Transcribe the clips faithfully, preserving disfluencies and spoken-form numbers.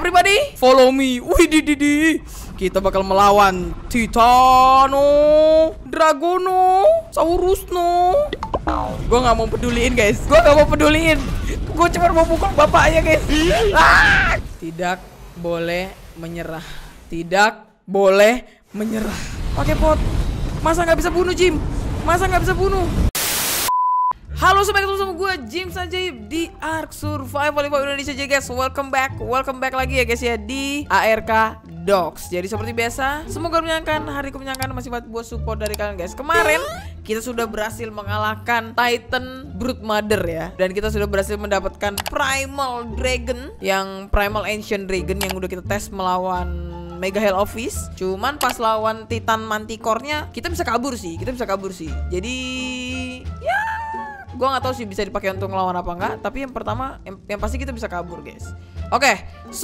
everybody, follow me. Wih, di di di. Kita bakal melawan Titano, Dragono, Saurusno. Gue nggak mau peduliin guys. Gue nggak mau peduliin. Gue cuma mau pukul bapaknya guys. Ah! Tidak boleh menyerah. Tidak boleh menyerah. Pakai pot. Masa nggak bisa bunuh Jim? Masa nggak bisa bunuh? Halo sobat, ketemu sama gue Jim Sanjaib di Ark Survival Indonesia aja guys. Welcome back, welcome back lagi ya guys ya di A R K Dogs. Jadi seperti biasa, semoga menyenangkan, hariku menyenangkan, masih buat support dari kalian guys. Kemarin kita sudah berhasil mengalahkan Titan Broodmother ya, dan kita sudah berhasil mendapatkan Primal Dragon, yang Primal Ancient Dragon yang udah kita tes melawan Mega Hell Office. Cuman pas lawan Titan Manticore-nya kita bisa kabur sih, kita bisa kabur sih. Jadi ya gue nggak tahu sih bisa dipakai untuk ngelawan apa enggak, tapi yang pertama yang, yang pasti kita bisa kabur guys. Oke, okay, so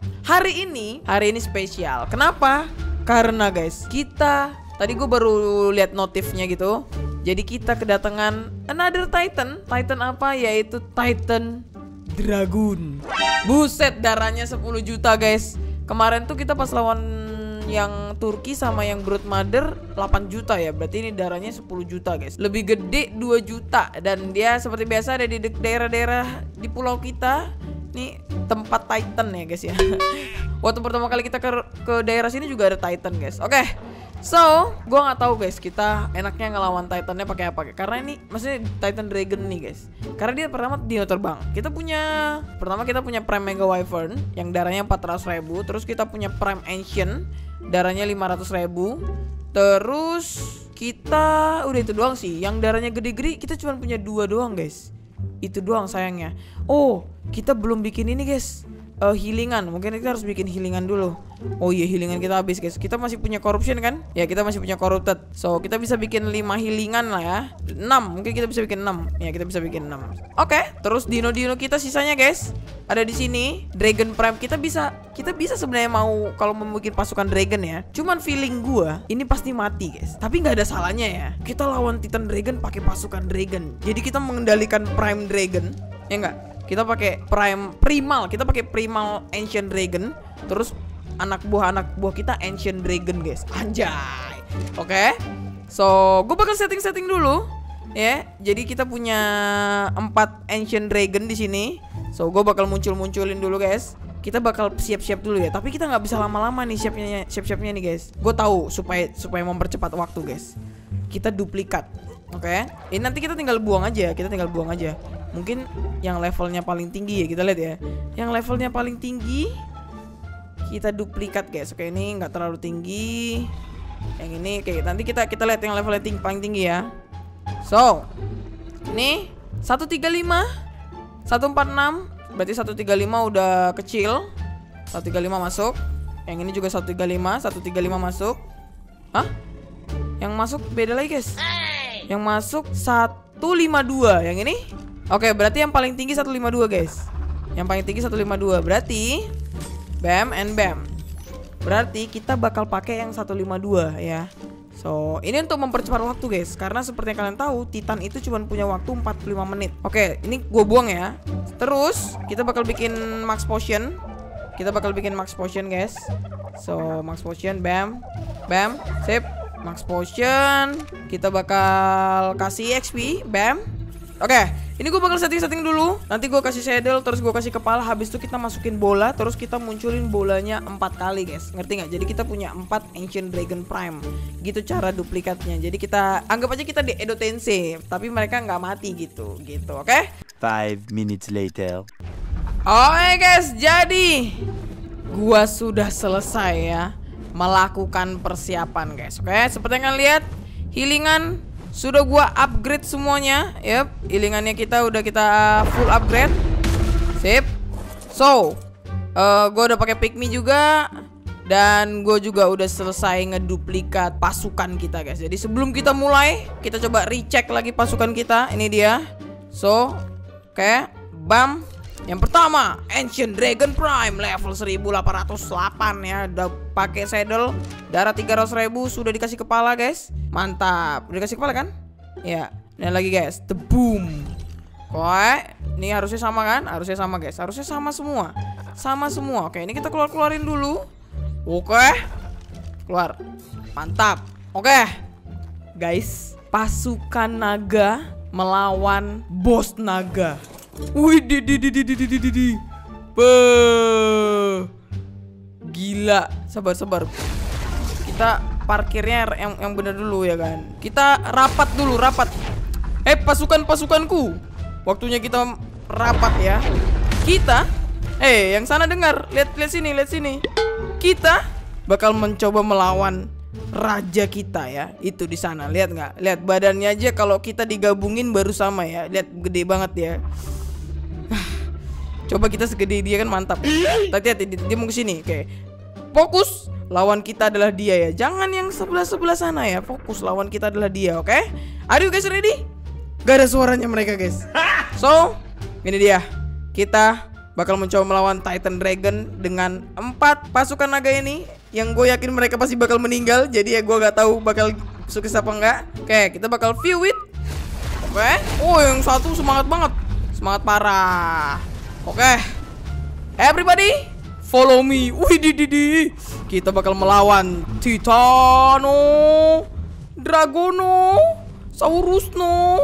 hari ini hari ini spesial. Kenapa? Karena guys, kita tadi gue baru lihat notifnya gitu. Jadi kita kedatangan another Titan. Titan apa? Yaitu Titan Dragon. Buset, darahnya sepuluh juta guys. Kemarin tuh kita pas lawan yang Turki sama yang Broodmother delapan juta ya. Berarti ini darahnya sepuluh juta guys. Lebih gede dua juta. Dan dia seperti biasa ada di daerah-daerah di pulau kita. Ini tempat Titan ya guys ya. Waktu pertama kali kita ke, ke daerah sini juga ada Titan guys. Oke, okay. So gue nggak tahu guys kita enaknya ngelawan Titannya pakai apa. Karena ini maksudnya Titan Dragon nih guys. Karena dia pertama dino terbang. Kita punya Pertama kita punya Prime Mega Wyvern yang darahnya empat ratus ribu. Terus kita punya Prime Ancient, darahnya lima ratus ribu. Terus kita udah itu doang sih. Yang darahnya gede-gede kita cuma punya dua doang guys. Itu doang sayangnya. Oh, kita belum bikin ini guys, uh, healingan. Mungkin kita harus bikin healingan dulu. Oh iya, healingan kita habis guys. Kita masih punya corruption kan? Ya, kita masih punya corrupted. So kita bisa bikin lima healingan lah ya. enam, mungkin kita bisa bikin enam. Ya, kita bisa bikin enam. Oke, okay. Terus dino-dino kita sisanya guys ada di sini. Dragon Prime kita bisa Kita bisa sebenarnya mau kalau mau bikin pasukan Dragon ya. Cuman feeling gua ini pasti mati guys. Tapi nggak ada salahnya ya. Kita lawan Titan Dragon pakai pasukan Dragon. Jadi kita mengendalikan Prime Dragon. Ya enggak? Kita pakai Prime Primal, kita pakai Primal Ancient Dragon. Terus anak buah anak buah kita Ancient Dragon guys. Anjay. Oke, okay. So gue bakal setting-setting dulu ya. Jadi kita punya empat Ancient Dragon di sini. So gue bakal muncul-munculin dulu guys. Kita bakal siap-siap dulu ya. Tapi kita nggak bisa lama-lama nih siapnya, siap-siapnya nih guys. Gue tahu supaya supaya mempercepat waktu guys. Kita duplikat. Oke, okay. Ini nanti kita tinggal buang aja. Kita tinggal buang aja. Mungkin yang levelnya paling tinggi ya, kita lihat ya. Yang levelnya paling tinggi kita duplikat guys. Oke, ini nggak terlalu tinggi. Yang ini kayak nanti kita kita lihat yang levelnya tinggi, paling tinggi ya. So ini seratus tiga puluh lima, seratus empat puluh enam. Berarti seratus tiga puluh lima udah kecil. Seratus tiga puluh lima masuk. Yang ini juga seratus tiga puluh lima, seratus tiga puluh lima masuk. Hah? Yang masuk beda lagi guys. Yang masuk seratus lima puluh dua. Yang ini. Oke, berarti yang paling tinggi seratus lima puluh dua guys. Yang paling tinggi seratus lima puluh dua. Berarti bam and bam. Berarti kita bakal pakai yang seratus lima puluh dua ya. So ini untuk mempercepat waktu guys. Karena seperti yang kalian tahu Titan itu cuma punya waktu empat puluh lima menit. Oke, ini gue buang ya. Terus kita bakal bikin max potion. Kita bakal bikin max potion guys. So max potion, bam, bam, sip. Max potion. Kita bakal kasih X P, bam. Oke, ini gue bakal setting-setting dulu. Nanti gue kasih saddle, terus gue kasih kepala. Habis itu kita masukin bola, terus kita munculin bolanya empat kali guys. Ngerti nggak? Jadi kita punya empat Ancient Dragon Prime. Gitu cara duplikatnya. Jadi kita anggap aja kita di Edo Tensei, tapi mereka nggak mati gitu, gitu. Oke? Okay? Five minutes later. Oke guys, jadi gua sudah selesai ya melakukan persiapan guys. Oke, seperti yang kalian lihat, healingan sudah gua upgrade semuanya. Yep, healingannya kita udah kita full upgrade. Sip. So, uh, gua udah pakai pygmy juga. Dan gue juga udah selesai ngeduplikat pasukan kita guys. Jadi sebelum kita mulai, kita coba recheck lagi pasukan kita. Ini dia. So, oke, okay. Bam. Yang pertama, Ancient Dragon Prime level seribu delapan ratus delapan ya. Udah pakai saddle, darah tiga ratus ribu, sudah dikasih kepala guys. Mantap. Udah dikasih kepala kan? Ya. Dan lagi guys, the boom. Oke, ini harusnya sama kan? Harusnya sama guys. Harusnya sama semua. sama semua. Oke, ini kita keluar-keluarin dulu. Oke. Keluar. Mantap. Oke. Guys, pasukan naga melawan bos naga. Wih, di di di di di di di di. Beuh. Gila, sabar-sabar. Kita parkirnya yang yang bener dulu ya kan. Kita rapat dulu, rapat. Eh, pasukan-pasukanku. Waktunya kita rapat ya. Kita Eh, yang sana dengar. Lihat lihat sini, lihat sini. Kita bakal mencoba melawan raja kita ya. Itu di sana. Lihat nggak? Lihat badannya aja kalau kita digabungin baru sama ya. Lihat gede banget ya. Coba kita segede dia kan mantap. Hati-hati, dia mau ke sini. Oke. Fokus. Lawan kita adalah dia ya. Jangan yang sebelah-sebelah sana ya. Fokus, lawan kita adalah dia, oke? Okay? Are you guys ready? Gak ada suaranya mereka, guys. So, ini dia. Kita bakal mencoba melawan Titan Dragon dengan empat pasukan naga ini. Yang gue yakin mereka pasti bakal meninggal. Jadi ya gue gak tahu bakal sukses apa enggak. Oke, kita bakal view it. Oke. Oh, yang satu semangat banget. Semangat parah. Oke. Everybody, follow me. Wih, di di di. Kita bakal melawan Titano, Dragono, Saurusno,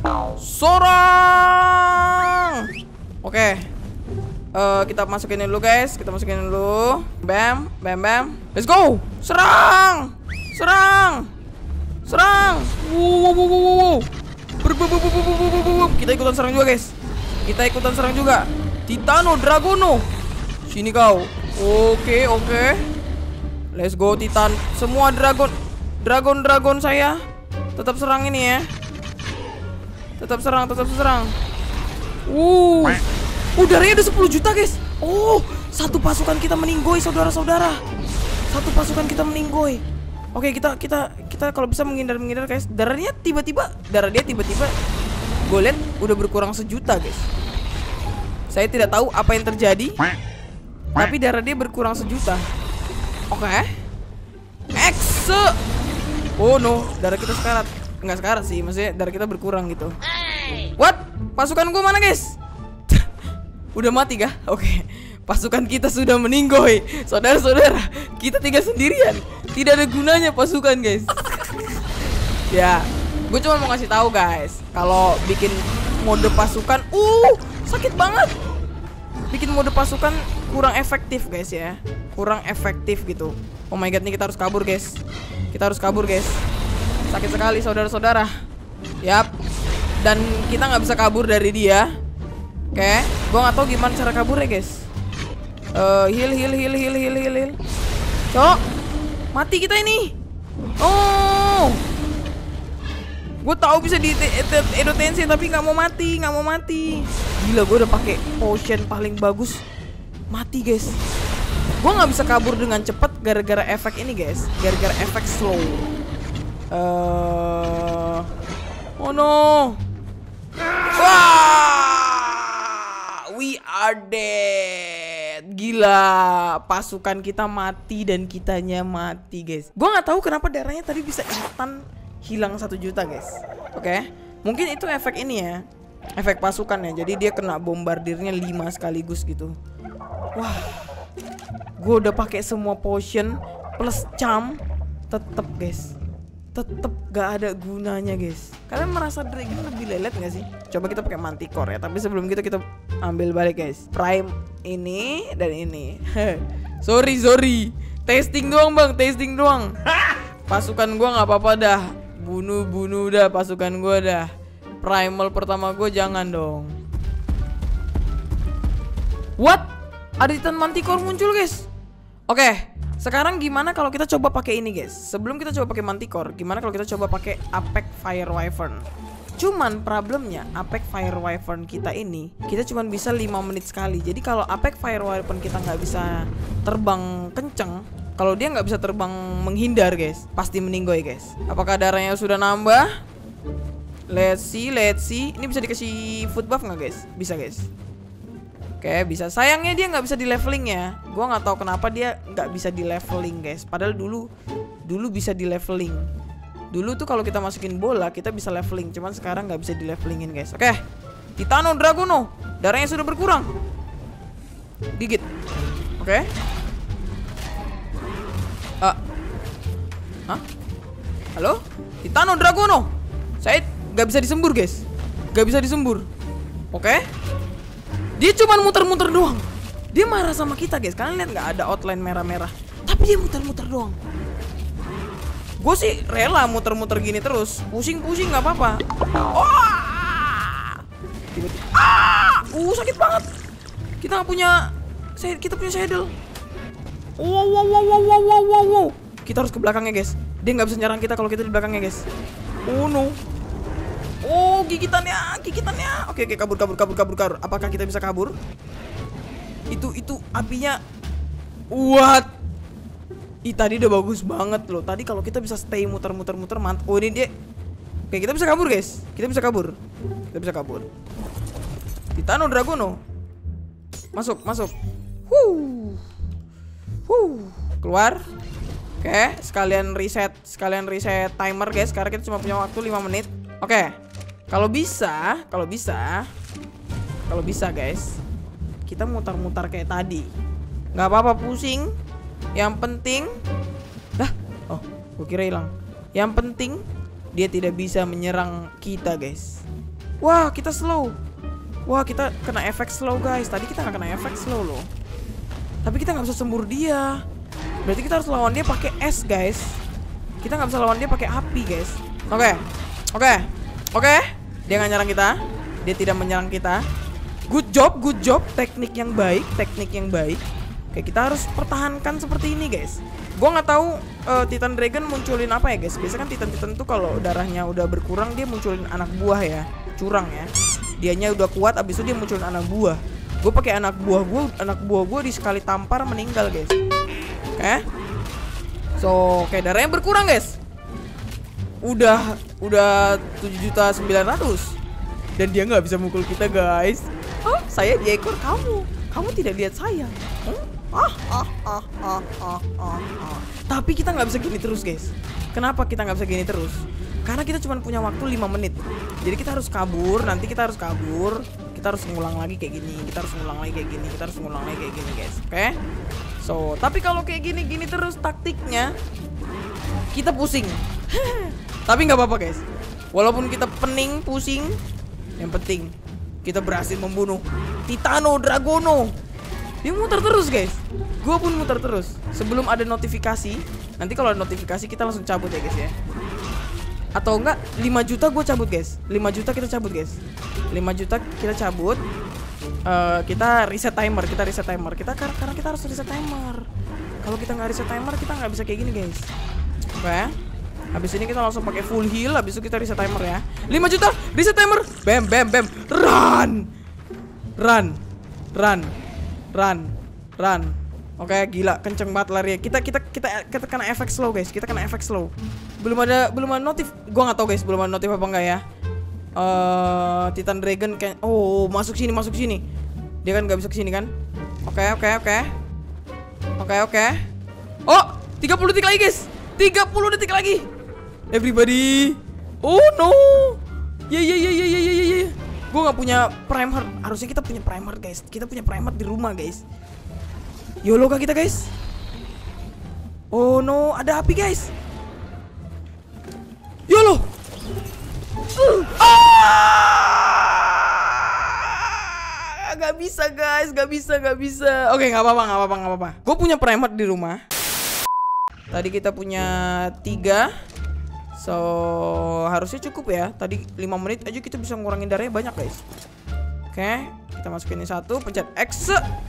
Sorang. Oke. Uh, kita masukin dulu guys. Kita masukin dulu. Bam, bam, bam. Let's go. Serang. Serang. Serang. Wow, wow, wow, wow. Ber, ber, ber, ber, ber, ber, ber, ber. Kita ikutan serang juga guys. Kita ikutan serang juga. Titano, Dragono. Sini kau. Oke, oke. Let's go Titan. Semua dragon. Dragon-dragon saya. Tetap serang ini ya. Tetap serang, tetap serang. Uh. Udaranya udah sepuluh juta guys. Oh, satu pasukan kita meninggoy saudara-saudara. Satu pasukan kita meninggoy. Oke, kita kita kita kalau bisa menghindar-menghindar guys. Darahnya tiba-tiba, darah dia tiba-tiba gue lihat udah berkurang sejuta guys. Saya tidak tahu apa yang terjadi, tapi darah dia berkurang sejuta. Oke. X. Oh no, darah kita sekarat. Enggak sekarat sih, maksudnya darah kita berkurang gitu. What? Pasukan gue mana guys? Udah mati kah? Oke. Pasukan kita sudah meninggoy. Saudara-saudara, kita tinggal sendirian. Tidak ada gunanya pasukan guys. Ya, gue cuma mau ngasih tahu guys, kalau bikin mode pasukan, uh, sakit banget. Bikin mode pasukan kurang efektif guys ya. Kurang efektif gitu. Oh my god, nih kita harus kabur guys. Kita harus kabur guys. Sakit sekali saudara-saudara. Yap. Dan kita nggak bisa kabur dari dia. Oke, gue nggak tahu gimana cara kaburnya guys. Uh, heal, heal, heal, heal, heal, heal, heal. Cok, mati kita ini. Oh, gue tahu bisa di Edo Tensei tapi nggak mau mati, nggak mau mati. Gila, gue udah pakai potion paling bagus, mati guys. Gue nggak bisa kabur dengan cepat gara-gara efek ini guys, gara-gara efek slow. Uh, oh no. Wah, we are dead. Gila, pasukan kita mati dan kitanya mati guys. Gue nggak tahu kenapa darahnya tadi bisa instan hilang satu juta guys. Oke, okay. Mungkin itu efek ini ya, efek pasukan ya. Jadi dia kena bombardirnya lima sekaligus gitu. Wah, gue udah pakai semua potion plus charm, tetep guys, tetep gak ada gunanya guys. Kalian merasa dragon lebih lelet gak sih? Coba kita pakai manticore ya. Tapi sebelum kita kita ambil balik guys. Prime ini dan ini. sorry sorry, testing doang bang, testing doang. Pasukan gue nggak apa-apa dah. Bunuh-bunuh dah pasukan gue dah. Primal pertama gue jangan dong. What? Ada Titan Manticore muncul guys. Oke, sekarang gimana kalau kita coba pakai ini guys? Sebelum kita coba pakai Manticore, gimana kalau kita coba pakai Apex Fire Wyvern? Cuman problemnya Apex Fire Wyvern kita ini, kita cuman bisa lima menit sekali. Jadi kalau Apex Fire Wyvern kita nggak bisa terbang kenceng, kalau dia nggak bisa terbang menghindar guys, pasti meninggoy guys. Apakah darahnya sudah nambah? Let's see, let's see. Ini bisa dikasih food buff nggak guys? Bisa guys. Oke, bisa. Sayangnya dia nggak bisa di leveling ya. Gua nggak tahu kenapa dia nggak bisa di leveling guys. Padahal dulu, dulu bisa di leveling. Dulu tuh kalau kita masukin bola kita bisa leveling. Cuman sekarang nggak bisa di levelingin guys. Oke, Titano, Dragono, darahnya sudah berkurang. Gigit. Oke. Okay. Uh. Hah? Halo? Titano Dragono. Saya gak bisa disembur guys. Gak bisa disembur. Oke okay. Dia cuman muter-muter doang. Dia marah sama kita guys. Kalian lihat gak ada outline merah-merah, tapi dia muter-muter doang. Gue sih rela muter-muter gini terus. Pusing-pusing gak apa-apa. Oh! Tiba-tiba. Ah! Uh sakit banget. Kita gak punya. Kita punya saddle. Wow wow wow wow wow wow wow. Kita harus ke belakangnya guys. Dia gak bisa nyerang kita kalau kita di belakangnya guys. Oh no. Oh, gigitannya, gigitannya. Oke, oke, kabur, kabur, kabur, kabur, kabur. Apakah kita bisa kabur? Itu, itu apinya. What? Ih, tadi udah bagus banget loh. Tadi kalau kita bisa stay muter-muter muter mantap. Oh, ini dia. Oke, kita bisa kabur, guys. Kita bisa kabur. Kita bisa kabur. Titano Dragono. Masuk, masuk. Huh. Huh. Keluar. Oke, sekalian reset, sekalian reset timer, guys. Karena kita cuma punya waktu lima menit. Oke. Kalau bisa, kalau bisa, kalau bisa guys, kita mutar-mutar kayak tadi. Nggak apa-apa pusing. Yang penting, dah, oh, gue kira hilang. Yang penting dia tidak bisa menyerang kita guys. Wah, kita slow. Wah, kita kena efek slow guys. Tadi kita nggak kena efek slow loh. Tapi kita nggak bisa sembur dia. Berarti kita harus lawan dia pakai es guys. Kita nggak bisa lawan dia pakai api guys. Oke, oke, oke. Dia nggak nyerang kita. Dia tidak menyerang kita. Good job, good job. Teknik yang baik, teknik yang baik. Oke, kita harus pertahankan seperti ini guys. Gua nggak tahu uh, Titan Dragon munculin apa ya guys. Biasanya kan Titan-Titan tuh kalau darahnya udah berkurang dia munculin anak buah ya, curang ya. Dianya udah kuat, abis itu dia munculin anak buah. Gue pakai anak buah gue, anak buah gue di sekali tampar meninggal guys. Oke, okay. So kayak darahnya berkurang guys. Udah, udah tujuh juta sembilan ratus. Dan dia nggak bisa mukul kita guys. Oh, saya di ekor kamu. Kamu tidak lihat saya. Hmm? Ah, ah, ah, ah, ah, ah, ah. Tapi kita nggak bisa gini terus guys. Kenapa kita nggak bisa gini terus? Karena kita cuma punya waktu lima menit. Jadi kita harus kabur. Nanti kita harus kabur. Kita harus ngulang lagi kayak gini. Kita harus ngulang lagi kayak gini. Kita harus ngulang lagi kayak gini guys. Oke okay? So, tapi kalau kayak gini-gini terus taktiknya, kita pusing. Tapi nggak apa-apa guys. Walaupun kita pening, pusing, yang penting kita berhasil membunuh Titano Dragono. Dia muter terus guys. Gue pun muter terus. Sebelum ada notifikasi. Nanti kalau ada notifikasi kita langsung cabut ya guys ya. Atau enggak lima juta gue cabut guys. lima juta kita cabut guys. lima juta kita cabut. uh, Kita reset timer. Kita reset timer kita karena, karena kita harus reset timer. Kalau kita nggak reset timer kita nggak bisa kayak gini guys. Oke okay. Habis ini kita langsung pakai full heal. Habis itu kita reset timer ya. lima juta reset timer. Bam bam bam. Run. Run. Run. Run. Run. Oke, okay, gila, kenceng banget lari. Kita kita kita kita kena efek slow, guys. Kita kena efek slow. Belum ada belum ada notif. Gua nggak tahu, guys, belum ada notif apa enggak ya. Eh, uh, Titan Dragon kayak oh, masuk sini, masuk sini. Dia kan nggak bisa ke sini kan? Oke, okay, oke, okay, oke. Okay. Oke, okay, oke. Okay. Oh, tiga puluh detik lagi, guys. tiga puluh detik lagi. Everybody. Oh no. Ya ya ya ya ya ya ya. Gua nggak punya primer. Harusnya kita punya primer, guys. Kita punya primer di rumah, guys. YOLO kah kita guys? Oh no, ada api guys. YOLO. uh. ah! Gak bisa guys, gak bisa, gak bisa. Oke, gak apa-apa, gak apa-apa, gak apa-apa. Gue punya primer di rumah. Tadi kita punya tiga. So, harusnya cukup ya. Tadi lima menit aja kita bisa ngurangin darahnya banyak guys. Oke, kita masukin ini satu, pencet X.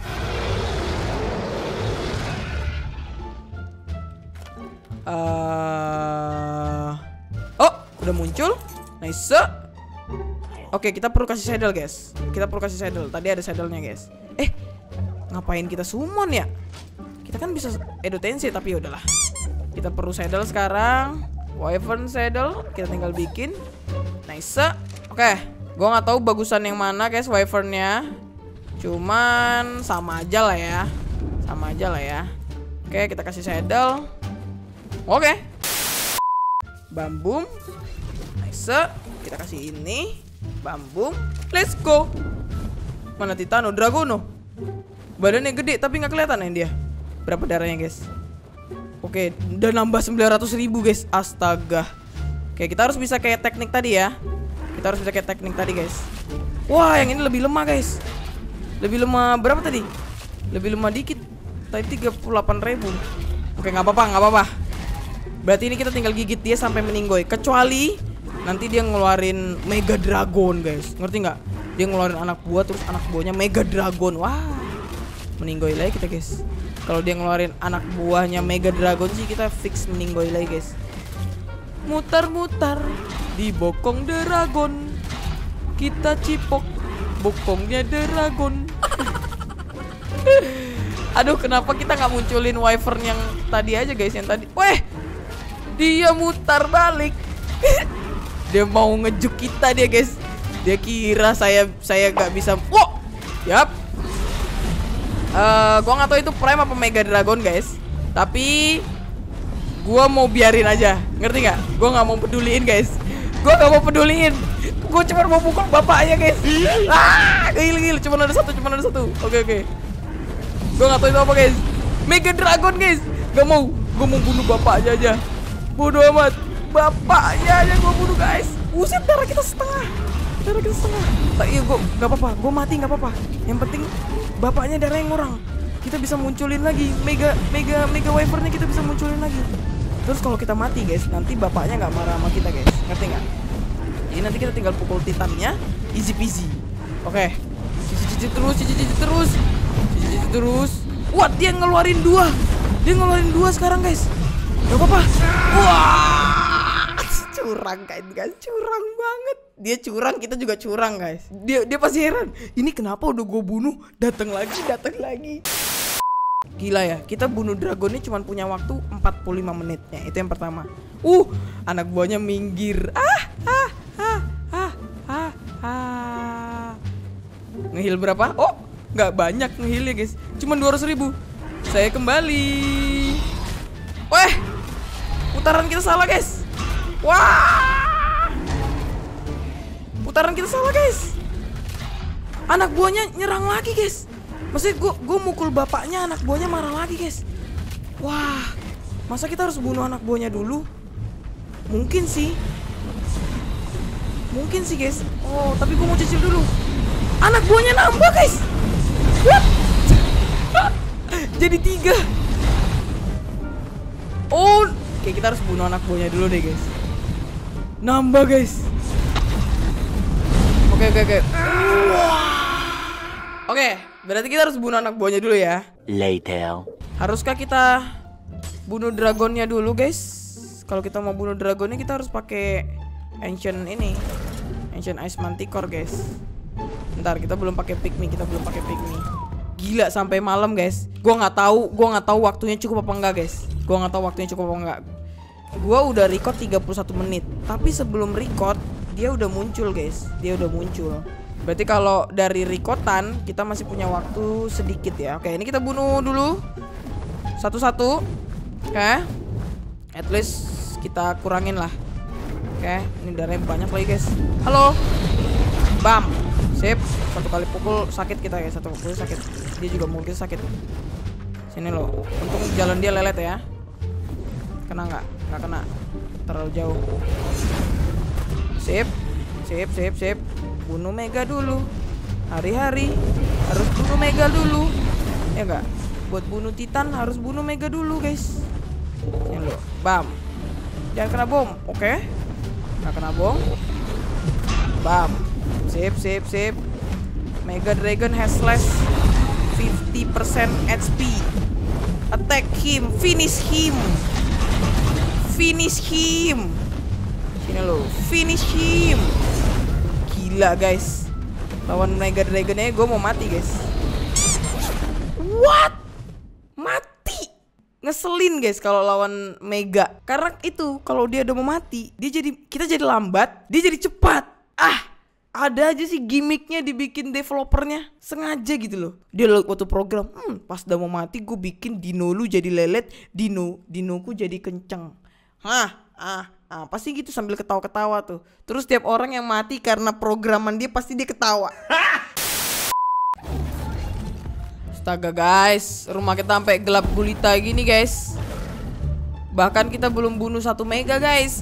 Uh... Oh, udah muncul. Nice. Oke, kita perlu kasih saddle guys. Kita perlu kasih saddle. Tadi ada saddlenya guys. Eh, ngapain kita summon ya? Kita kan bisa edotensi tapi ya udahlah. Kita perlu saddle sekarang. Wyvern saddle. Kita tinggal bikin. Nice. Oke, gua nggak tahu bagusan yang mana guys wyvernnya. Cuman sama aja lah ya. Sama aja lah ya. Oke, kita kasih saddle. Oke, okay. Bambum. Nice. Kita kasih ini. Bambum. Let's go. Mana Titano Dragono? Badannya gede tapi nggak kelihatan ya dia. Berapa darahnya guys? Oke, udah nambah sembilan ratus ribu guys. Astaga. Oke, kita harus bisa kayak teknik tadi ya. Kita harus bisa kayak teknik tadi guys. Wah, yang ini lebih lemah guys. Lebih lemah berapa tadi? Lebih lemah dikit. Tadi tiga puluh delapan ribu. Oke, nggak apa-apa, nggak apa-apa. Berarti ini kita tinggal gigit dia sampai meninggoy. Kecuali nanti dia ngeluarin Mega Dragon guys. Ngerti nggak? Dia ngeluarin anak buah terus anak buahnya Mega Dragon. Wah, meninggoy lagi kita guys. Kalau dia ngeluarin anak buahnya Mega Dragon sih kita fix meninggoy lagi guys. Mutar-mutar di bokong dragon, kita cipok bokongnya dragon. Aduh, kenapa kita nggak munculin wyvern yang tadi aja guys, yang tadi. Weh, dia mutar balik. Dia mau ngejuk kita dia guys. Dia kira saya saya nggak bisa. Wow, yap. Uh, gua nggak tahu itu prime apa Mega Dragon guys. Tapi gua mau biarin aja, ngerti nggak? Gua nggak mau peduliin guys. Gua nggak mau peduliin. Gua cuma mau pukul bapaknya guys. Ah, gil gil. Cuma ada satu, cuma ada satu. Oke oke. Gua nggak tahu itu apa guys. Mega Dragon guys. Gak mau. Gua mau bunuh bapaknya aja. Bodoh amat. Bapaknya aja gua bunuh guys. Buset, darah kita setengah. Darah kita setengah. Tak, iya gua nggak apa-apa. Gua mati nggak apa-apa. Yang penting bapaknya darah yang ngurang. Kita bisa munculin lagi Mega Mega Mega Wyvernnya kita bisa munculin lagi. Terus kalau kita mati guys, nanti bapaknya nggak marah sama kita guys. Ngerti nggak? Jadi nanti kita tinggal pukul titannya, easy peasy. Oke. Cici-cici terus, cici-cici terus. Cici-cici terus. Wah, dia ngeluarin dua. Dia ngeluarin dua sekarang guys. Gak apa-apa. Wah, curang kan guys, curang banget. Dia curang, kita juga curang guys. Dia dia pasti heran. Ini kenapa udah gue bunuh, datang lagi, datang lagi. Gila ya, kita bunuh dragonnya cuma punya waktu empat puluh lima menitnya. Itu yang pertama. Uh, anak buahnya minggir. Ah, ah, ah, ah, ah, ah. Ngehil berapa? Oh, nggak banyak ngehilnya guys. Cuma dua ratus ribu. Saya kembali. Weh, putaran kita salah guys. Wah, putaran kita salah guys. Anak buahnya nyerang lagi guys. Maksudnya gue gue mukul bapaknya, anak buahnya marah lagi guys. Wah, masa kita harus bunuh anak buahnya dulu? Mungkin sih. Mungkin sih guys. Oh, tapi gue mau cicil dulu. Anak buahnya nambah guys. What? Jadi tiga. Oh, oke, kita harus bunuh anak buahnya dulu deh guys. Nambah guys. Oke oke oke. Oke, berarti kita harus bunuh anak buahnya dulu ya. Later. Haruskah kita bunuh dragonnya dulu guys? Kalau kita mau bunuh dragonnya kita harus pakai ancient ini, ancient ice manticore guys. Ntar kita belum pakai pygmy, kita belum pakai pygmy. Gila, sampai malam guys. Gua nggak tahu, gua nggak tahu waktunya cukup apa enggak guys. Gua nggak tahu waktunya cukup apa enggak. Gua udah record tiga puluh satu menit, tapi sebelum record dia udah muncul guys. Dia udah muncul. Berarti kalau dari recordan kita masih punya waktu sedikit ya. Oke, ini kita bunuh dulu satu-satu. Oke, at least kita kurangin lah. Oke, ini darahnya banyak lagi guys. Halo, bam, sip. Satu kali pukul sakit kita guys. Satu pukul sakit. Dia juga mungkin sakit. Sini loh. Untung jalan dia lelet ya. Kena nggak? Nggak kena. Terlalu jauh. Sip, sip, sip, sip. Bunuh Mega dulu. Hari-hari harus bunuh Mega dulu. Ya enggak? Buat bunuh Titan harus bunuh Mega dulu guys. Ini loh. Bam. Jangan kena bom. Oke. Nggak kena bom. Bam. Sip, sip, sip. Mega Dragon has less fifty percent H P. Attack him. Finish him. Finish him. Sini loh. Finish him. Gila guys, lawan Mega Dragonnya gue mau mati guys. What? Mati? Ngeselin guys kalau lawan Mega. Karena itu kalau dia udah mau mati, dia jadi kita jadi lambat, dia jadi cepat. Ah, ada aja sih gimmicknya dibikin developernya sengaja gitu loh. Dia waktu program, hmm, pas udah mau mati gue bikin dino lu jadi lelet, dino dinoku jadi kenceng. Hah, ah. Ah, pasti gitu sambil ketawa-ketawa tuh. Terus tiap orang yang mati karena programan dia pasti dia ketawa. Astaga guys, rumah kita sampai gelap gulita gini guys. Bahkan kita belum bunuh satu mega guys.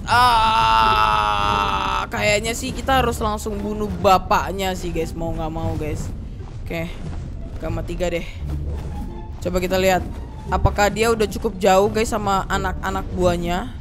Ah, kayaknya sih kita harus langsung bunuh bapaknya sih guys, mau nggak mau guys. Oke, gamma tiga deh. Coba kita lihat, apakah dia udah cukup jauh guys sama anak-anak buahnya?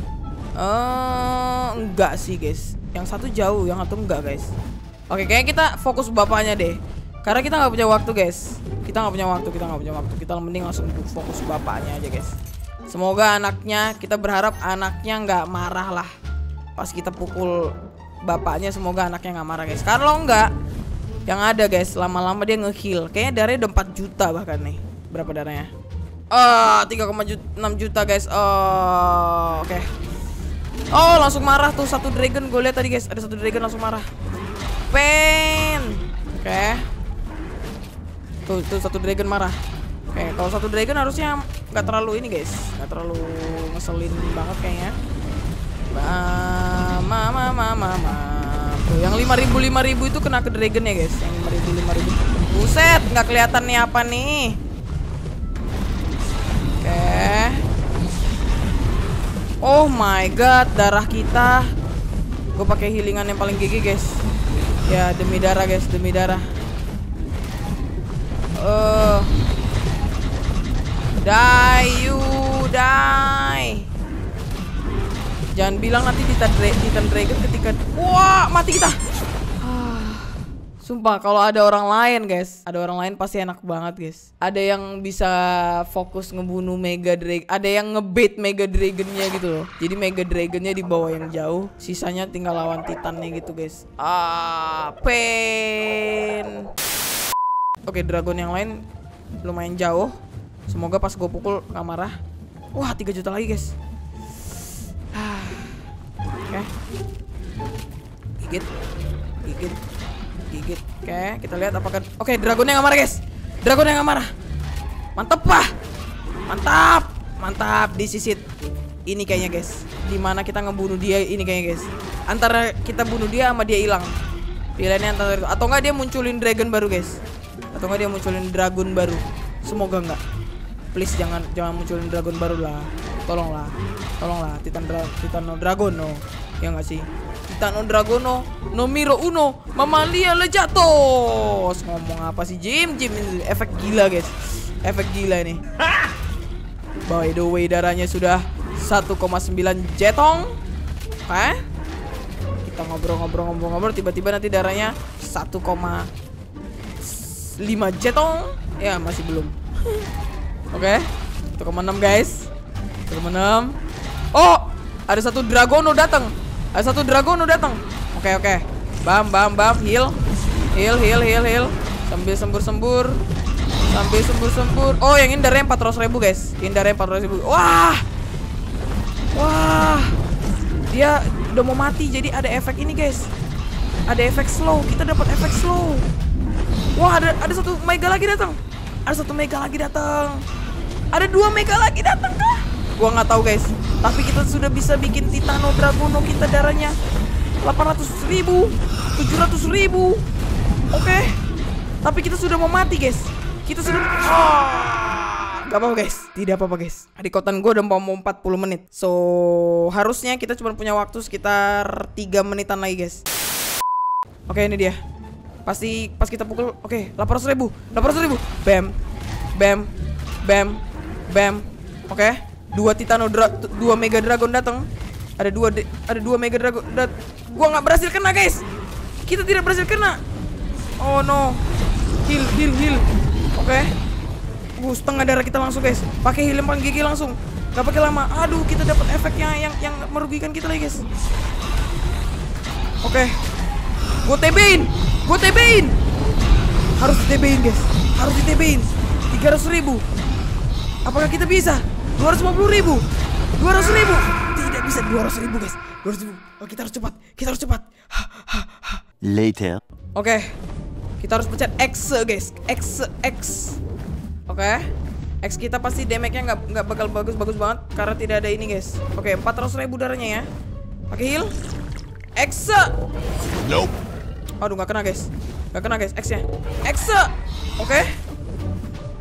Uh, enggak sih guys. Yang satu jauh, yang satu enggak guys. Oke, kayaknya kita fokus bapaknya deh. Karena kita nggak punya waktu guys. Kita nggak punya waktu, kita nggak punya waktu. Kita mending langsung fokus bapaknya aja guys. Semoga anaknya, kita berharap anaknya nggak marah lah pas kita pukul bapaknya. Semoga anaknya nggak marah guys. Kalau enggak, yang ada guys, lama-lama dia nge-heal. Kayaknya darahnya udah empat juta bahkan nih. Berapa darahnya? Ah, tiga koma enam juta guys. Oh, oke. Okay. Oh, langsung marah tuh satu dragon. Gue lihat tadi guys, ada satu dragon langsung marah. Pen. Oke. Okay. Tuh, tuh satu dragon marah. Oke, okay, kalau satu dragon harusnya nggak terlalu ini guys, nggak terlalu ngeselin banget kayaknya. Mama, mama, mama. Tuh, yang lima ribu lima ribu itu kena ke dragon ya guys. Yang lima ribu lima ribu. Buset, nggak kelihatan nih apa nih. Oke. Okay. Oh my god, darah kita. Gue pakai healingan yang paling G G guys. Ya demi darah guys, demi darah. Eh. Uh. Die you, die. Jangan bilang nanti Titan, Dra Titan Dragon ketika... Wah, mati kita. Sumpah, kalau ada orang lain guys, ada orang lain pasti enak banget guys. Ada yang bisa fokus ngebunuh Mega Dragon, ada yang ngebait Mega Dragonnya gitu loh. Jadi Mega Dragonnya di bawah yang jauh, sisanya tinggal lawan Titannya gitu guys. Ah, pain. Oke, dragon yang lain lumayan jauh. Semoga pas gue pukul gak marah. Wah, tiga juta lagi guys. Oke. Gigit. Gigit. Gigit. Oke, kita lihat apakah... Oke, dragonnya gak marah guys. Dragonnya gak marah. Mantap lah. Mantap. Mantap. Disisit. Ini kayaknya guys, dimana kita ngebunuh dia ini kayaknya guys. Antara kita bunuh dia sama dia hilang. Pilihannya antara itu. Atau enggak dia munculin dragon baru guys. Atau enggak dia munculin dragon baru. Semoga enggak. Please jangan jangan munculin dragon baru lah. Tolonglah. Tolonglah Titan dra Titano Dragono. Ya enggak sih? Titano Dragono Nomiro Uno Mamalia Lejato. Ngomong apa sih Jim? Jim efek gila guys. Efek gila ini. By the way darahnya sudah satu koma sembilan jetong. Hah? Kita ngobrol-ngobrol-ngobrol-ngobrol tiba-tiba nanti darahnya satu koma lima jetong. Ya masih belum. Oke, okay. satu koma enam guys. satu koma enam. Oh, ada satu Dragono datang. Ada satu Dragono datang. Oke, okay, oke. Okay. Bam, bam, bam, heal. Heal, heal, heal, heal. Sambil sembur-sembur. Sambil sembur-sembur. Oh, yang ini darahnya empat ratus ribu guys. Ini darahnya empat ratus ribu. Wah. Wah. Dia udah mau mati jadi ada efek ini guys. Ada efek slow. Kita dapat efek slow. Wah, ada ada satu mega lagi datang. Ada satu mega lagi datang. Ada dua mega lagi datang kah? Gua nggak tahu guys. Tapi kita sudah bisa bikin Titano Dragono kita darahnya delapan ratus ribu, tujuh ratus ribu. Oke. Okay. Tapi kita sudah mau mati guys. Kita sudah. Oh. Gak apa-apa guys. Tidak apa-apa guys. Di kotan gue udah mau empat puluh menit. So harusnya kita cuma punya waktu sekitar tiga menitan lagi guys. Oke, ini dia. Pasti pas kita pukul. Oke, delapan ratus ribu. delapan ratus ribu. Bam. Bam. Bam. Bam. Oke. Dua Titano dra dua Mega Dragon datang. Ada dua ada dua Mega Dragon. Gua nggak berhasil kena guys. Kita tidak berhasil kena. Oh no. Heal, heal, heal. Oke. Okay. Uh, setengah darah kita langsung guys. Pakai heal yang gigi langsung. Gak pakai lama. Aduh, kita dapat efeknya yang yang merugikan kita lagi guys. Oke. Okay. Gue T B-in. Gue T B-in. Harus di T B-in guys. Harus di T B-in. tiga ratus ribu. Apakah kita bisa? dua ratus lima puluh ribu. dua ratus ribu. Tidak bisa dua ratus ribu guys. dua ratus ribu. Oh, kita harus cepat. Kita harus cepat. Later. Oke. Okay. Kita harus pencet X guys. X X. Oke. Okay. X kita pasti damage-nya nggak nggak bakal bagus-bagus banget karena tidak ada ini guys. Oke, okay, empat ratus ribu darahnya ya. Pakai heal. X. Nope. Aduh, nggak kena guys. Nggak kena guys X-nya. X. Oke. Okay.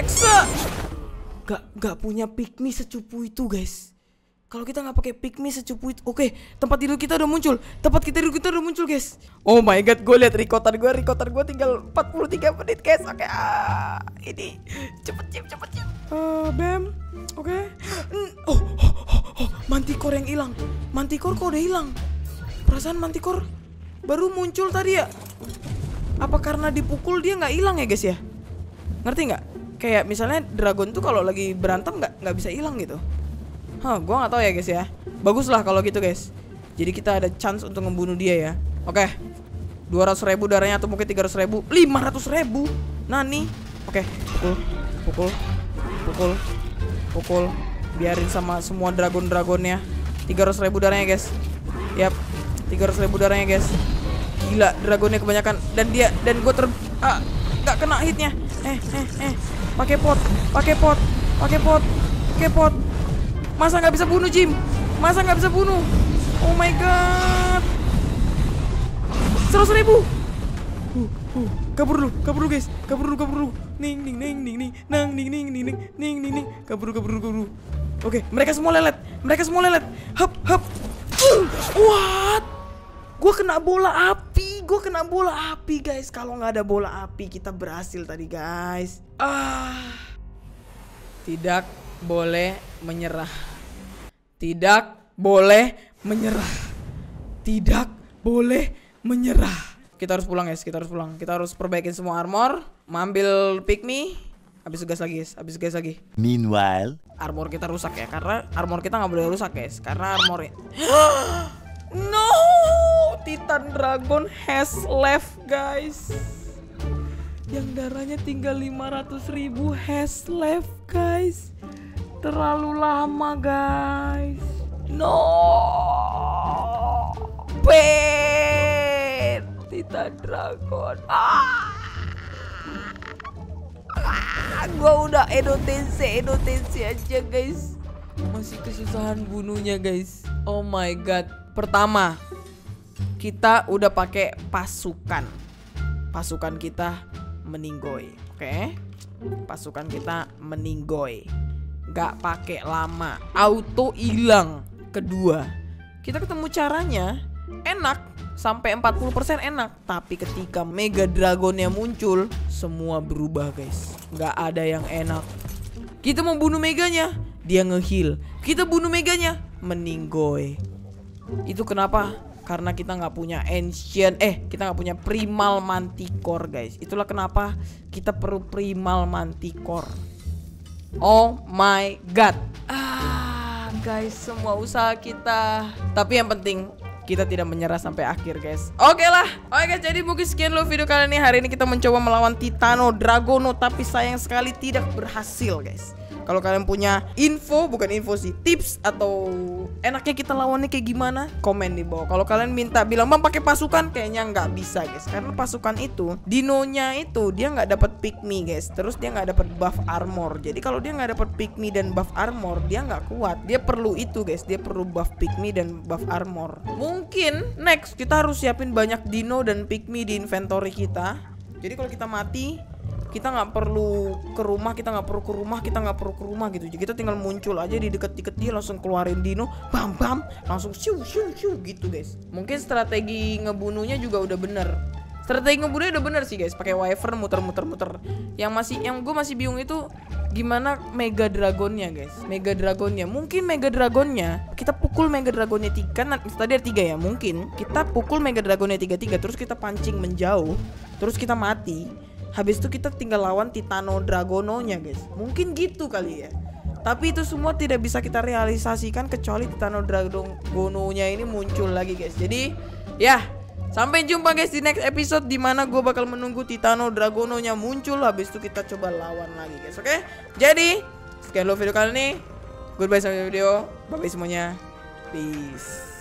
Hexa. Gak, gak punya pygmy secupu itu guys. Kalau kita nggak pakai pygmy secupu itu, oke, tempat tidur kita udah muncul. Tempat tidur kita udah muncul, guys. Oh my god, gue lihat rekotan gue, rekotan gue tinggal empat puluh tiga menit, guys. Oke, ah, ini cepet cip, cepet cip. Uh, bam, oke. Okay. Oh, oh, oh, oh, mantikor yang hilang. Mantikor kok udah hilang? Perasaan mantikor baru muncul tadi ya? Apa karena dipukul dia nggak hilang ya, guys ya? Ngerti nggak? Kayak misalnya dragon tuh kalau lagi berantem nggak nggak bisa hilang gitu. Hah, gua nggak tahu ya guys ya. Bagus lah kalau gitu guys. Jadi kita ada chance untuk membunuh dia ya. Oke, dua ratus ribu darahnya atau mungkin tiga ratus ribu, lima ratus ribu. Nani? Oke, pukul, pukul, pukul, pukul. Biarin sama semua dragon-dragonnya. tiga ratus ribu darahnya guys. Yap, tiga ratus ribu darahnya guys. Gila, dragonnya kebanyakan. Dan dia, dan gue ter... Ah, gak kena hitnya. Eh, eh, eh. Pakai pot, pakai pot, pakai pot, pakai pot. Masa nggak bisa bunuh Jim? Masa nggak bisa bunuh? Oh my god! Seratus ribu. Uh, uh, kabur dulu, kabur dulu guys, kabur dulu, kabur dulu. Ning, ning, ning, ning, ning, nang, ning, ning, ning, ning, ning, ning, ning. Kabur dulu, kabur dulu, kabur dulu. Oke, mereka semua lelet, mereka semua lelet. Hup, hup. Uh, what? Gue kena bola api, gue kena bola api guys. Kalau nggak ada bola api kita berhasil tadi guys. Ah, tidak boleh menyerah. Tidak boleh menyerah. Tidak boleh menyerah. Kita harus pulang guys, kita harus pulang. Kita harus perbaikin semua armor, mengambil pygmy. Habis gas lagi guys, habis gas lagi. Meanwhile, armor kita rusak ya, karena armor kita nggak boleh rusak guys, karena armor no, Titan Dragon has left guys. Yang darahnya tinggal lima ratus ribu has left guys. Terlalu lama guys. No, pain Titan Dragon. Ah, ah gua udah edotense, edotense aja guys. Masih kesusahan bunuhnya guys. Oh my god. Pertama, kita udah pakai pasukan. Pasukan kita meninggoy, oke? Okay? Pasukan kita meninggoy. Gak pakai lama, auto hilang. Kedua, kita ketemu caranya enak, sampai empat puluh persen enak. Tapi ketika Mega Dragonnya muncul, semua berubah guys. Gak ada yang enak. Kita mau bunuh Meganya, dia nge-heal. Kita bunuh Meganya, meninggoy. Itu kenapa? Karena kita nggak punya ancient, eh kita nggak punya primal manticore guys. Itulah kenapa kita perlu primal manticore. Oh my god. Ah guys, semua usaha kita. Tapi yang penting kita tidak menyerah sampai akhir guys. Oke lah. Oke guys, jadi mungkin sekian dulu video kali ini. Hari ini kita mencoba melawan Titano Dragono, tapi sayang sekali tidak berhasil guys. Kalau kalian punya info, bukan info sih, tips atau enaknya kita lawannya kayak gimana, komen di bawah. Kalau kalian minta bilang bang pakai pasukan, kayaknya nggak bisa guys, karena pasukan itu dinonya itu dia nggak dapat pygmy guys, terus dia nggak dapat buff armor. Jadi kalau dia nggak dapat pygmy dan buff armor, dia nggak kuat. Dia perlu itu guys, dia perlu buff pygmy dan buff armor. Mungkin next kita harus siapin banyak dino dan pygmy di inventory kita. Jadi kalau kita mati, kita nggak perlu ke rumah, kita nggak perlu ke rumah, kita nggak perlu ke rumah gitu. Jadi kita tinggal muncul aja di deket-deket dia, langsung keluarin dino, bam bam, langsung siu siu siu gitu guys. Mungkin strategi ngebunuhnya juga udah bener. Strategi ngebunuhnya udah bener sih guys, pakai wyvern muter-muter-muter. Yang masih, yang gue masih bingung itu gimana Mega Dragonnya guys. Mega Dragonnya, mungkin Mega Dragonnya kita pukul Mega Dragonnya tiga, kan tadi ada tiga ya. Mungkin kita pukul Mega Dragonnya tiga tiga, terus kita pancing menjauh, terus kita mati. Habis itu kita tinggal lawan Titano Dragononya guys. Mungkin gitu kali ya. Tapi itu semua tidak bisa kita realisasikan kecuali Titano Dragononya ini muncul lagi guys. Jadi ya, sampai jumpa guys di next episode, dimana gue bakal menunggu Titano Dragononya muncul. Habis itu kita coba lawan lagi guys. Oke, jadi sekian dulu video kali ini. Goodbye sampai video. Bye bye semuanya. Peace.